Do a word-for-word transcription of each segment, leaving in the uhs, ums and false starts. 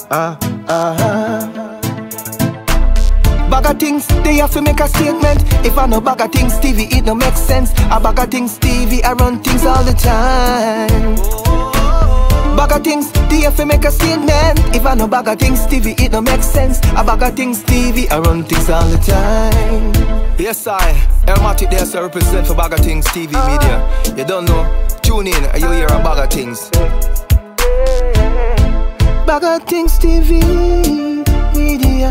Ah, ah. Bag of things, they have to make a statement. If I know bag of things, Stevie, it no make sense. A bag of things, Stevie, I run things all the time. Bag of things, they have to make a statement. If I know bag of things, Stevie, it no make sense. A bag of things, Stevie, I run things all the time. Yes, I, Aromatic there, so represent for Bag of Things T V Media. You don't know, tune in, and you hear a Bag of Things. Bag of Things T V Media.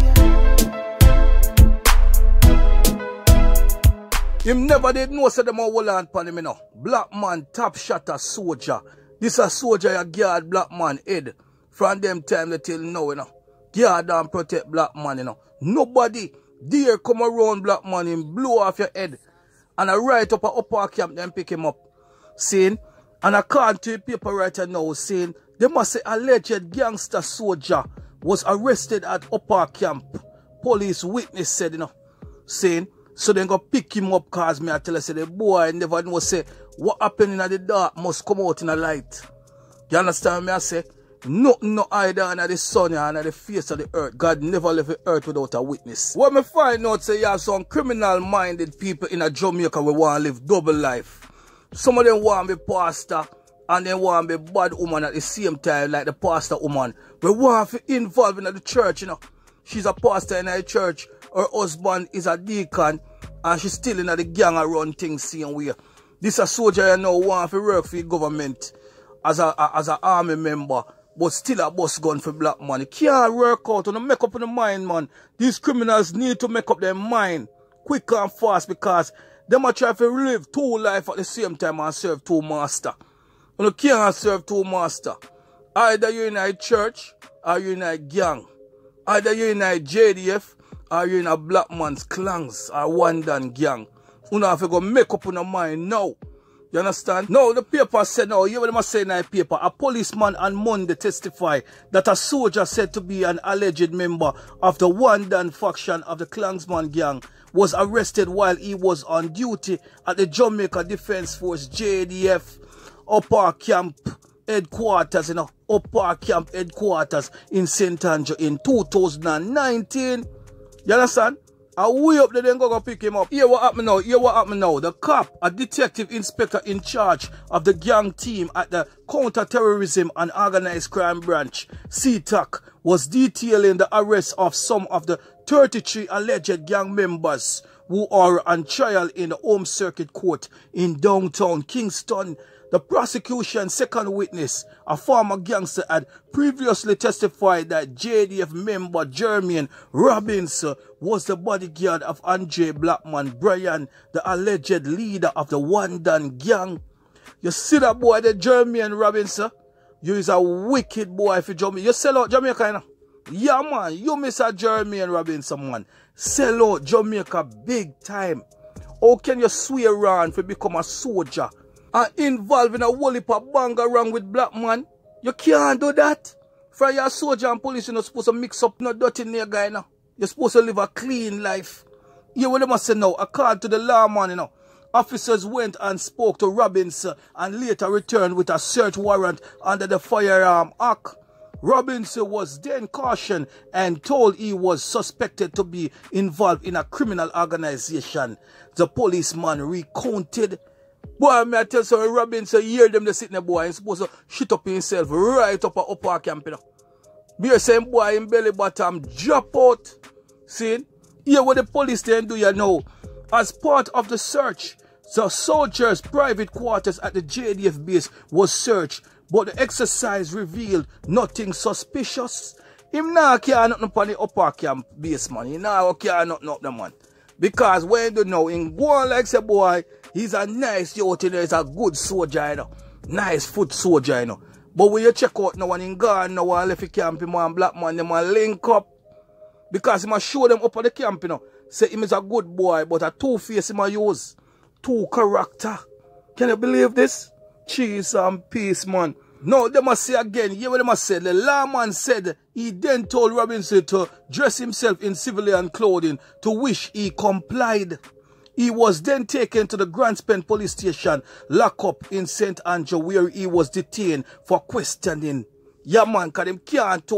Him never did know say them a hold on pan him, you know. Black man, top shotter, soldier. This a soldier a guard black man head. From them time till now, you know. Guard and protect black man, you know. Nobody dare come around black man and blow off your head. And I write up a upper camp, then pick him up. Saying, and I can't to the paper right now saying, they must say alleged gangster soldier was arrested at upper camp. Police witness said, you know, saying, so they go pick him up cause me I tell her, say the boy never know say what happened in the dark must come out in the light. You understand me I say? Nothing no either under the sun and the face of the earth. God never left the earth without a witness. What me find out say you have some criminal minded people in a Jamaica who want to live double life. Some of them want to be pastor and they want to be bad woman at the same time like the pastor woman. We want to involve in the church, you know. She's a pastor in the church. Her husband is a deacon and she's still in the gang around things same way. This a soldier you know want to work for the government as a, a as an army member, but still a boss gun for black man. He can't work out and make up in the mind, man. These criminals need to make up their mind quick and fast because they might try to live two lives at the same time and serve two masters. You can't serve two masters. Either you're in a church or you're in a gang. Either you're in a J D F or you're in a black man's clans or one dan gang. You have to go make up in your mind now. You understand? Now the paper said now, you know what they say in the paper, a policeman on Monday testified that a soldier said to be an alleged member of the one dan faction of the Klansman gang was arrested while he was on duty at the Jamaica Defence Force J D F upper camp headquarters, you know, upper camp headquarters in Saint Andrew in two thousand nineteen. You understand? And way up there, then go, go pick him up. Here what happened now? Here what happened now? The cop, a detective inspector in charge of the gang team at the Counter-Terrorism and Organized Crime Branch, C T A C, was detailing the arrest of some of the thirty-three alleged gang members who are on trial in the Home Circuit Court in downtown Kingston. The prosecution's second witness, a former gangster, had previously testified that J D F member Jermaine Robinson was the bodyguard of Andre Blackman Bryan, the alleged leader of the One Dan gang. You see that boy, the Jermaine Robinson? You is a wicked boy for Jamaica. You sell out Jamaica, you know? Yeah, man. You miss a Jermaine Robinson, man. Sell out Jamaica big time. How can you swear around to become a soldier? And involved in a whole heap of bang around with black man. You can't do that. For your soldier and police, you're not supposed to mix up no dirty near guy now. You're supposed to live a clean life. You what they must say now, according to the law man, you know. Officers went and spoke to Robinson and later returned with a search warrant under the Firearm Act. Robinson was then cautioned and told he was suspected to be involved in a criminal organization. The policeman recounted. Boy, me I tell you, Robinson hear them they sitting there, boy, and supposed to shit up himself right up at upper camp, you know. Be the same boy in belly bottom drop out. See? Here what the police then do you know. As part of the search, the soldiers' private quarters at the J D F base was searched, but the exercise revealed nothing suspicious. Him now can't nothing upon the upper camp base, man. He now can't nothing up the man. Because when you know, in going like say boy, he's a nice youth, you know, he's a good soldier, you know. Nice foot soldier, you know. But when you check out now, when in gone now, and left the camp, him and black man, them and link up. Because he must show them up at the camp, you know. Say him is a good boy, but a two-face he must use. Two character. Can you believe this? Cheese and peace, man. No, they must say again, hear what they must say. The lawman said he then told Robinson to dress himself in civilian clothing, to which he complied. He was then taken to the Grand Spence police station, locked up in Saint Andrew, where he was detained for questioning. Yeah, man, because them can't tell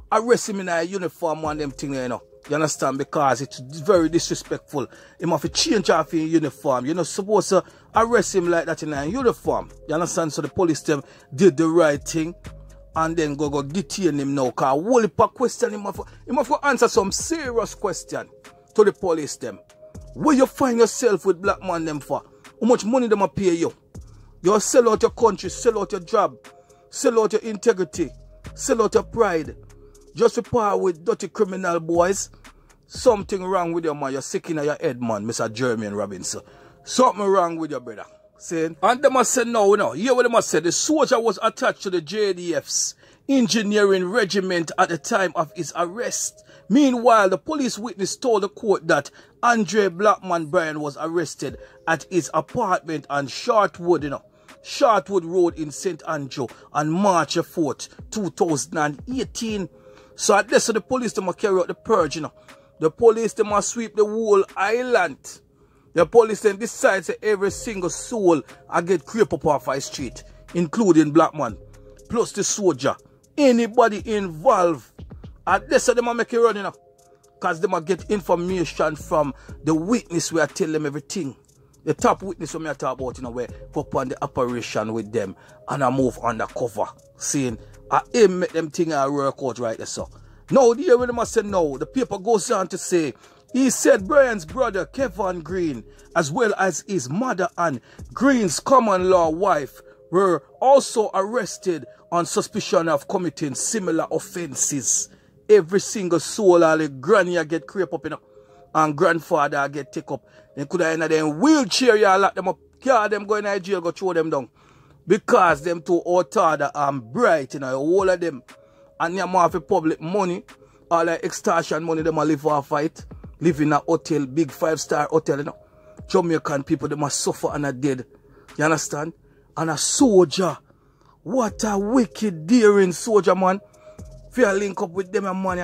arrest him in a uniform and them thing, you know. You understand? Because it's very disrespectful. He must change off in uniform. You're not supposed to arrest him like that in a uniform. You understand? So the police them did the right thing and then go go detain him now. Because whole heap of question him have, him have to answer some serious question to the police them. Where you find yourself with black man them for? How much money them a pay you? You sell out your country, sell out your job, sell out your integrity, sell out your pride. Just to par with dirty criminal boys. Something wrong with you, man. You're sick in your head, man, Mister Jermaine Robinson. Something wrong with your brother. Saying, and they must say no, you know. Here what they must say. The soldier was attached to the J D F's engineering regiment at the time of his arrest. Meanwhile, the police witness told the court that Andre Blackman Bryan was arrested at his apartment on Shortwood, you know, Shortwood Road in Saint Andrew on March fourth, two thousand eighteen. So at this, so the police them must carry out the purge, you know. The police them must sweep the whole island. The police then decide that every single soul I get creep up off our street, including Blackman, plus the soldier. Anybody involved. At this, so they must make it run, you know. Because they must get information from the witness where I tell them everything. The top witness when I talk about, you know, where go up on the operation with them and I move undercover, saying, I aim make them thing I work out right there, so. Now, the when they must say no, the paper goes on to say, he said Brian's brother, Kevin Green, as well as his mother and Green's common law wife, were also arrested on suspicion of committing similar offenses. Every single soul, all the granny get creep up, you know, and grandfather get take up. They could have in them wheelchair, you lock them up, car them go in Nigeria, go throw them down. Because them two outarda and bright, you know, all of them. And them have public money, all the extortion money, them a live off fight. Live in a hotel, big five-star hotel, you know. Jamaican people, they must suffer and are dead. You understand? And a soldier. What a wicked, daring soldier, man. If you link up with them and money,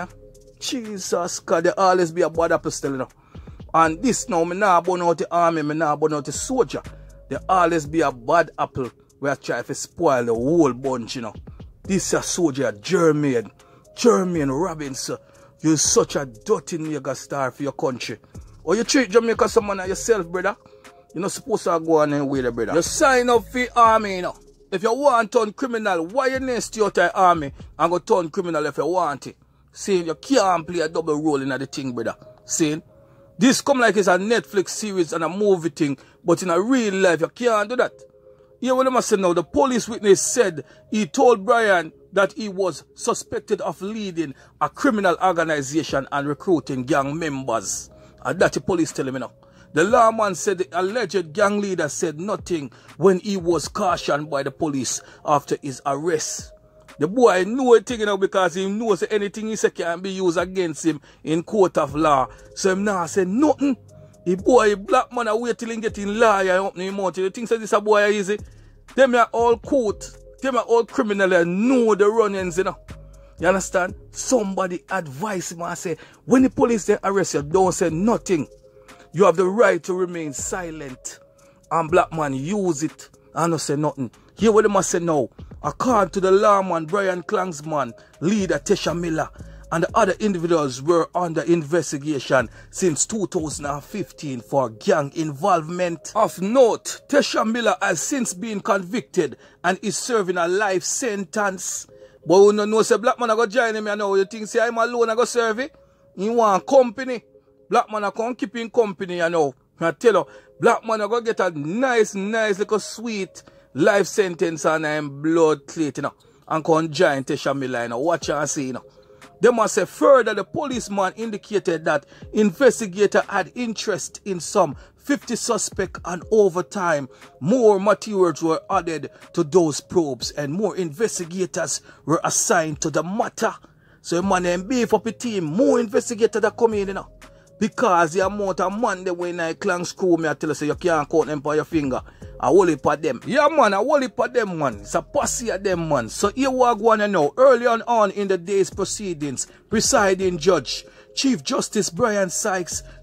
Jesus God, they always be a bad apple still, you know. And this now, me nah burn out the army, me nah burn out the soldier. They always be a bad apple where I try to spoil the whole bunch, you know. This is a soldier, Jermaine, Jermaine Robinson. You're such a dirty nigga star for your country. Or you treat Jamaica someone like yourself, brother. You're not supposed to go on and with the brother. You sign up for the army, you know. If you want to turn criminal, why you nest your the army and go turn criminal if you want it? Saying you can't play a double role in the thing, brother. Saying this come like it's a Netflix series and a movie thing, but in a real life you can't do that. Here what I must say now, the police witness said he told Brian that he was suspected of leading a criminal organization and recruiting gang members. And that the police tell him, you know. The lawman said the alleged gang leader said nothing when he was cautioned by the police after his arrest. The boy knew a thing, you know, because he knows that anything he said can be used against him in court of law. So him now say nothing. The boy, black man, I wait till he get in law and open him out. The thing says this a boy easy. Them are all court. Them are all criminal and know the run-ins, you know. You understand? Somebody advise him and say, when the police then arrest you, don't say nothing. You have the right to remain silent. And black man use it and not say nothing. Hear what they must say now. According to the lawman, Brian Klangsman, leader Tesha Miller, and the other individuals were under investigation since two thousand fifteen for gang involvement. Of note, Tesha Miller has since been convicted and is serving a life sentence. But we don't know, say black man I go join him, you know. You think say I'm alone I go serve it? He want company. Black man I come keep in company, you know. I tell you, black man I go get a nice, nice little sweet life sentence and I'm blood cleat, you know. And come join Tesha Miller, you know. Watch and see, you know. They must say further, the policeman indicated that investigator had interest in some fifty suspects, and over time, more materials were added to those probes and more investigators were assigned to the matter. So man and beef up a team, more investigators that come in, you know. Because the amount of man they when I clang screw me, I tell you, so you can't count them by your finger. I hold it for them. Yeah, man, I hold it for them, man. It's a posse of them, man. So here we are going to know. Early on, on in the day's proceedings, presiding judge, Chief Justice Brian Sykes,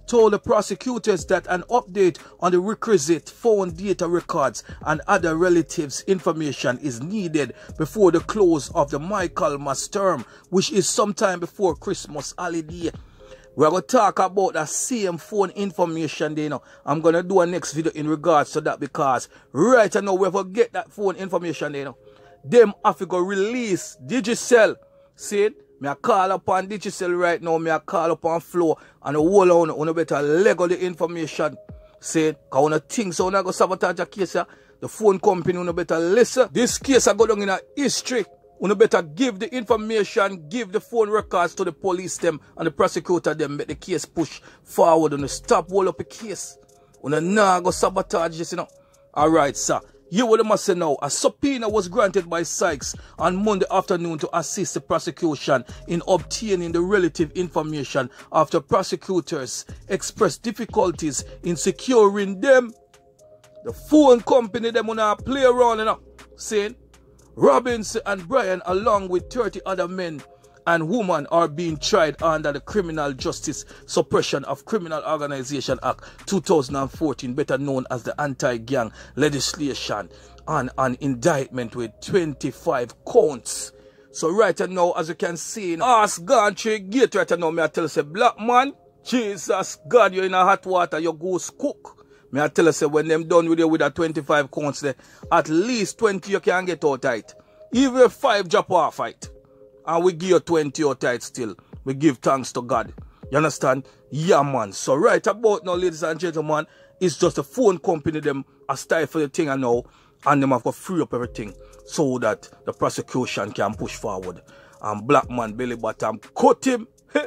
told the prosecutors that an update on the requisite phone data records and other relatives' information is needed before the close of the Michaelmas term, which is sometime before Christmas holiday. We're going to talk about that same phone information there, you know. I'm going to do a next video in regards to that, because right now we have to get that phone information there, you know. Them have to go release Digicel. See it? Me a call upon Digicel right now. Me a call upon Flow. And the whole on you better lego the information. See it? Because when you think so, when I go sabotage a case, the phone company, you better listen. This case I go down in a history. You better give the information, give the phone records to the police them and the prosecutor them, make the case push forward and stop hold up the case. You nah go sabotage this, you know. Alright, sir. You will must say now, a subpoena was granted by Sykes on Monday afternoon to assist the prosecution in obtaining the relative information after prosecutors expressed difficulties in securing them. The phone company them wanna play around, you know, saying Robinson and Brian, along with thirty other men and women, are being tried under the Criminal Justice Suppression of Criminal Organization Act two thousand fourteen, better known as the Anti-Gang Legislation, and an indictment with twenty-five counts. So right now, as you can see, ask gone through gate right now, me I tell you, say, black man, Jesus God, you're in a hot water, your goose cook. Me I tell you, say, when them done with you with a twenty-five counts there, at least twenty you can get out tight. Even if five drop off it, and we give you twenty out tight still, we give thanks to God. You understand? Yeah, man. So right about now, ladies and gentlemen, it's just a phone company, them a stifle the thing and now, and them have to free up everything so that the prosecution can push forward. And black man belly bottom cut him.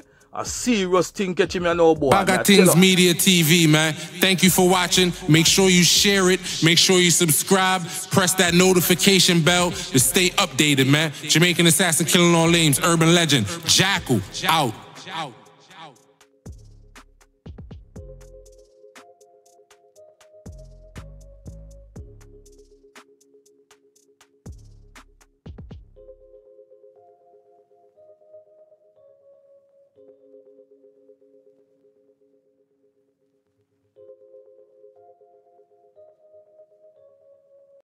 A serious thing catch him, you know, boy. Bagatings Media T V, man. Thank you for watching. Make sure you share it. Make sure you subscribe. Press that notification bell to stay updated, man. Jamaican assassin killing all names. Urban legend. Jackal. Out.